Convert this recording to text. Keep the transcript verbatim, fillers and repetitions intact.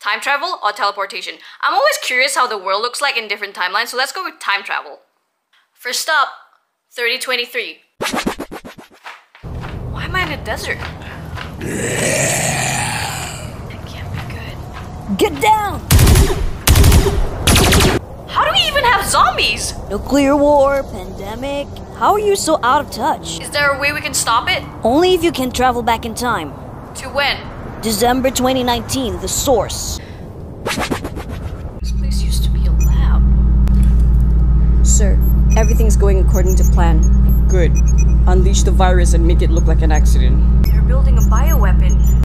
time travel or teleportation. I'm always curious how the world looks like in different timelines, so let's go with time travel. First up, thirty twenty-three. Why am I in a desert? That can't be good. Get down! How do we even have zombies? Nuclear war, pandemic. How are you so out of touch? Is there a way we can stop it? Only if you can travel back in time. To when? December twenty nineteen, the source. This place used to be a lab. Sir, everything's going according to plan. Good. Unleash the virus and make it look like an accident. They're building a bioweapon.